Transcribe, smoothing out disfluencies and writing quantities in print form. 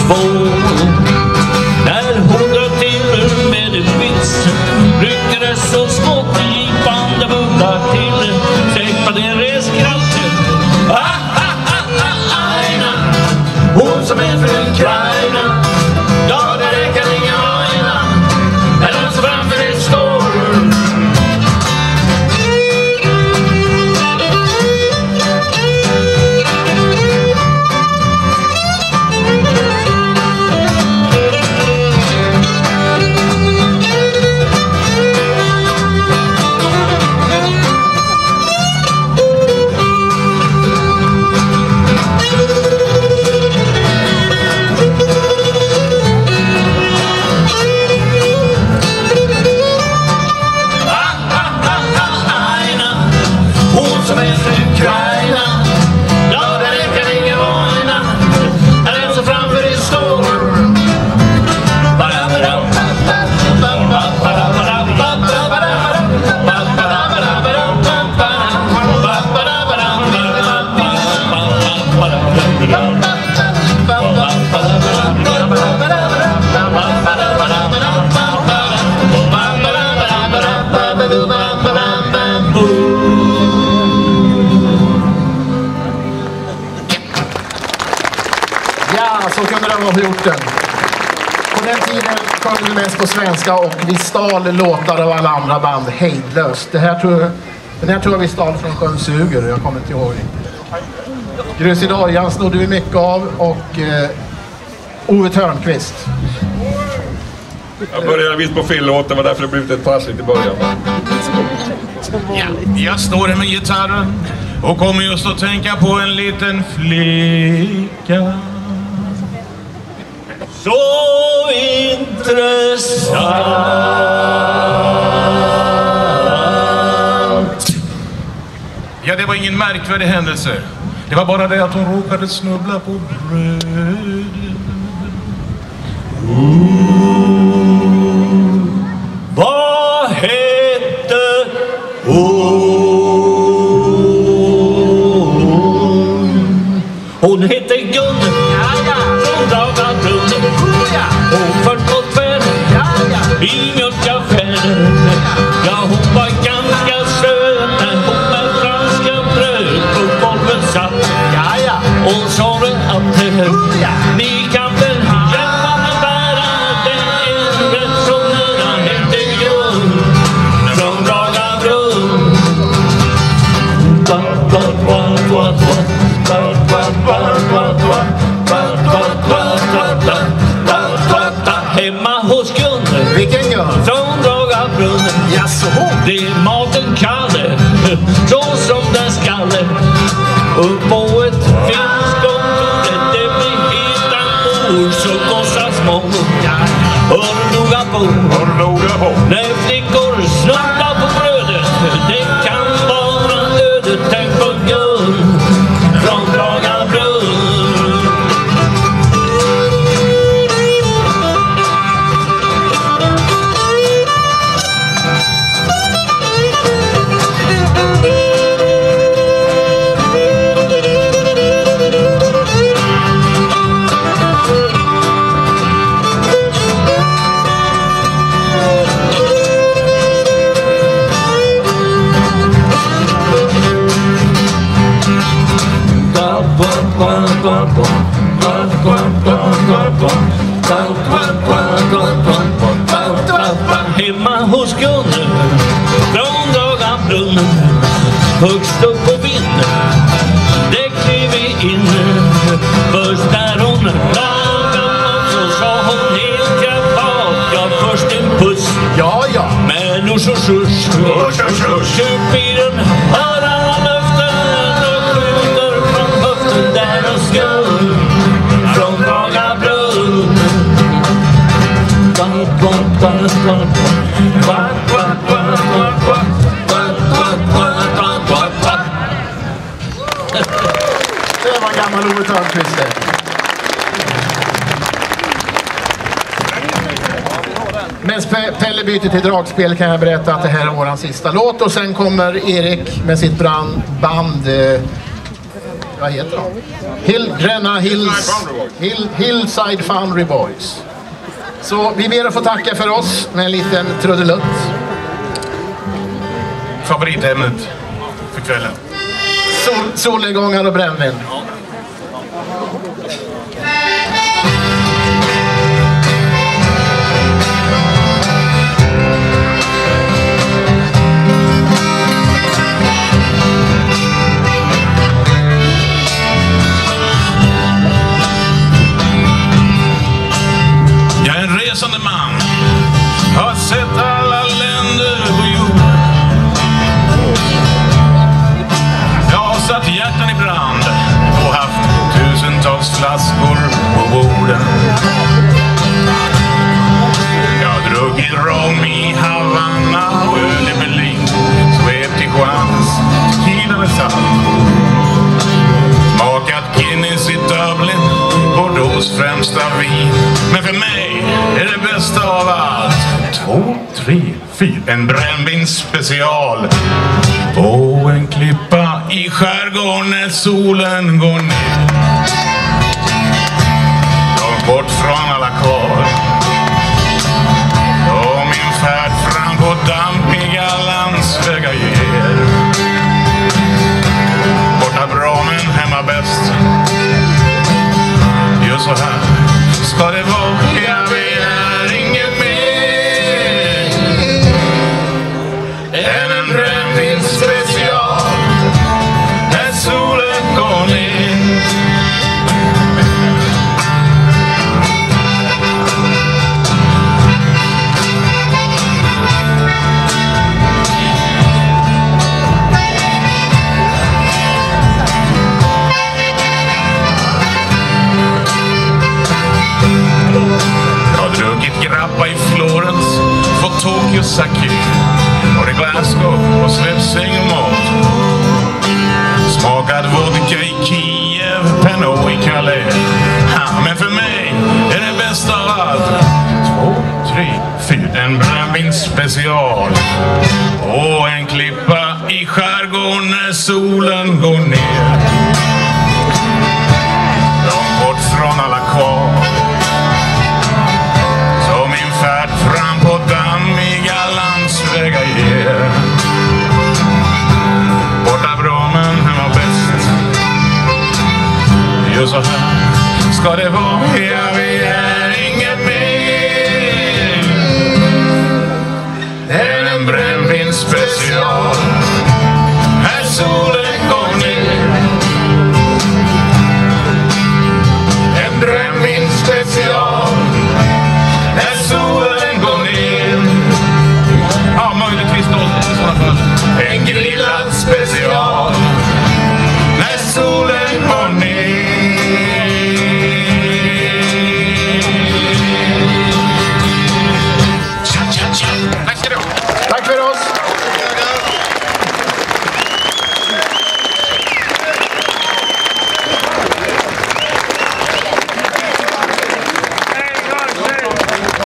När hon drar till med en vits, rycker det så skott i bandabunda till, träffade en reskraft. Aina, hon som är från Ukraina, ja det räcker inga aina, när den som framför dig står. Så kunde de ha gjort den. På den tiden kom det mest på svenska och vi stal låtar av alla andra band hejdlöst. Den här tror jag vi stal från Sjön Suger, jag kommer inte ihåg. Grus i Dagen snodde vi mycket av och Ove Törnqvist. Jag började visst på fyllåten, var därför det blev ett pass lite i början. Ja, jag står här med gitarren och kommer just att tänka på en liten flicka. Så intressant. Ja, det var ingen märkvärdig händelse. Det var bara det att hon råkade snubbla på bröd. Vad hette hon hette Gunde. Från Dagabrunn. Hon föll på tvär i mjölkaffären. Ja, hon var ganska söt när hon med franska bröd på golvet satt. Och sa det att ni kan väl hjälpa mig bära den rätt som nära hette Gunde. Från Dagabrunn. Hemma hos Gunde. Vilken Gunde? Från Dagabrunn. Det är maten kalle, så som den skalle. Upp på ett finskott, det blir hitan ord som kostar små. Hör du noga på? När flickor snubblar på brödet, det kan vara ödet. Tänk på Gunde från Dagabrunn. Hemma hos Gunde från Dagabrunn. Högst upp på vinden, det klev vi in. Först när hon lagade oss så sa hon helt kravat. Ja, först en puss. Men usch. Köp i den här alla löften och skjuter från höften där och skull. Från Dagabrunn. Det var gammal Ove Törnqvist. Men Pelle byter till dragspel kan jag berätta att det här är våran sista låt. Och sen kommer Erik med sitt band vad heter de? Gränna Hillside Foundry Boys. Så vi ber att få tacka för oss med en liten trudelutt. Favoritämnet för kvällen. Solnedgångar och brännvin. Jag är en resande man, har sett alla länder på jorden. Jag har satt hjärtan i brand och haft tusentals flaskor på borden. Jag har druckit rom i Havanna och öl i Berlin, svept i chans, tequila med salt. Smakat Guinness i Dublin, Bordeaux främsta vin. Men för mig är det bästa av allt 2, 3, 4 en brännvinsspecial på en klippa i skärgården när solen går ner. Långt bort från alla kvar och min färd fram på dampiga landsvägar ger. Borta bra men hemma bäst. Just så här ska det vara. Jag begär inget mer än en brännvinsspecial när solen går ner. Grappa i Florens, fått Tokyo sake och i Glasgow och släppt sängemat. Smakad vodka i Kiev, Pernod i Calais. Men för mig är det bästa av allt 2, 3, 4 en brännvinsspecial och en klippa i skärgården när solen går ner. Långt bort från alla kvar, färd fram på dammiga landsvägar ger. Borta bra men hemma bäst. Just så här ska det vara. Jag vet.